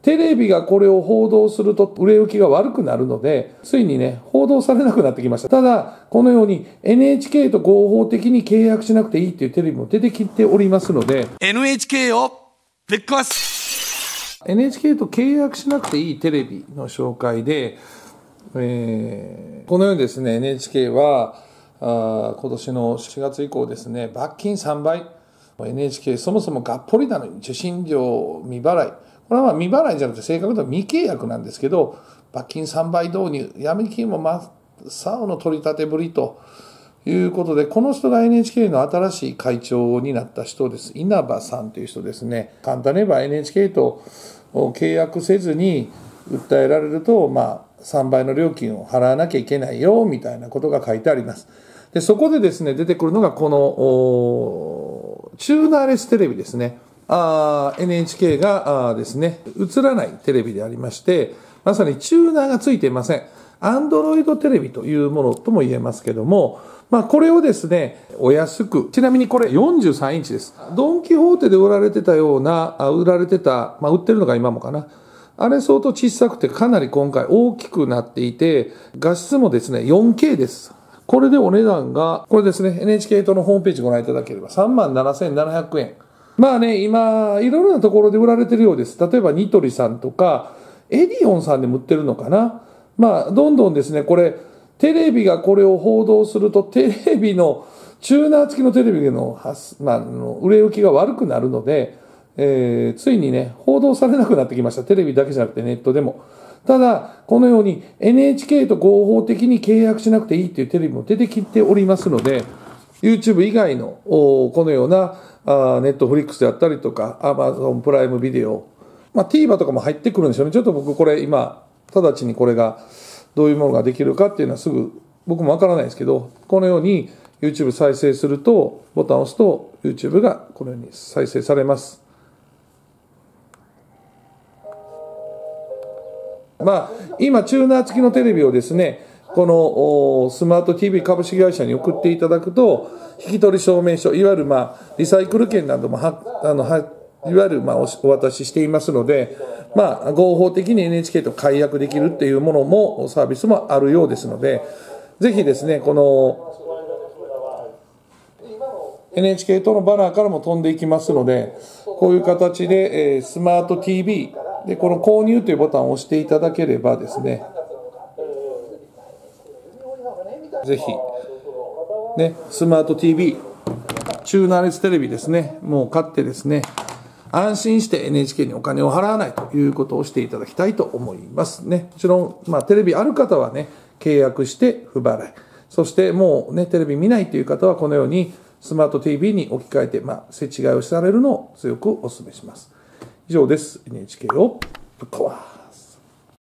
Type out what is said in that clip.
テレビがこれを報道すると売れ行きが悪くなるので、ついにね、報道されなくなってきました。ただ、このように NHK と合法的に契約しなくていいっていうテレビも出てきておりますので、 NHK をぶっ壊す NHK と契約しなくていいテレビの紹介で、このようにですね、NHK は今年の4月以降ですね、罰金3倍。NHK そもそもがっぽりなのに受信料未払い。これは未払いじゃなくて正確には未契約なんですけど、罰金3倍導入、闇金も真っ青の取り立てぶりということで、この人が NHK の新しい会長になった人です。稲葉さんという人ですね。簡単に言えば NHK と契約せずに訴えられると、3倍の料金を払わなきゃいけないよみたいなことが書いてあります。でそこでですね、出てくるのがこのチューナーレステレビですね。NHK がですね、映らないテレビでありまして、まさにチューナーがついていません。Android テレビというものとも言えますけども、これをですね、お安く、ちなみにこれ43インチです。ドン・キホーテで売られてたような、売ってるのが今もかな。あれ相当小さくてかなり今回大きくなっていて、画質もですね、4K です。これでお値段が、これですね、NHK 党のホームページご覧いただければ37,700円。今、いろいろなところで売られてるようです。例えば、ニトリさんとか、エディオンさんでも売ってるのかな。どんどんですね、これ、テレビがこれを報道すると、テレビの、チューナー付きのテレビの、売れ行きが悪くなるので、ついにね、報道されなくなってきました。テレビだけじゃなくてネットでも。ただ、このように NHK と合法的に契約しなくていいっていうテレビも出てきておりますので、YouTube 以外のこのようなNetflix であったりとか Amazon プライムビデオ、TVer とかも入ってくるんですよね。ちょっと僕これ今、直ちにこれがどういうものができるかっていうのはすぐ僕もわからないですけど、このように YouTube 再生すると、ボタンを押すと YouTube がこのように再生されます。今、チューナー付きのテレビをですね、このスマート TV 株式会社に送っていただくと、引き取り証明書、いわゆるリサイクル券などもいわゆるお渡ししていますので、合法的に NHK と解約できるっていうものも、サービスもあるようですので、ぜひですね、この NHK とのバナーからも飛んでいきますので、こういう形でスマート TV でこの購入というボタンを押していただければですね、ぜひね、スマート TV チューナーレステレビですね、もう買ってですね、安心して NHK にお金を払わないということをしていただきたいと思いますね。もちろん、テレビある方はね、契約して不払い。そしてもうね、テレビ見ないという方はこのようにスマート TV に置き換えて、設置替えをされるのを強くお勧めします。以上です。NHK をぶっ壊す。